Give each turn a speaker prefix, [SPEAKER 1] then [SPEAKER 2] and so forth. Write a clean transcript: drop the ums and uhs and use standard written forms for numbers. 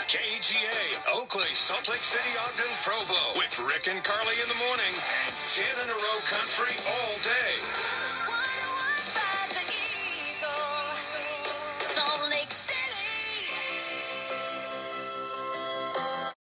[SPEAKER 1] KEGA, Oakley, Salt Lake City, Ogden, Provo. With Rick and Carly in the morning. And 10 in a row country all day.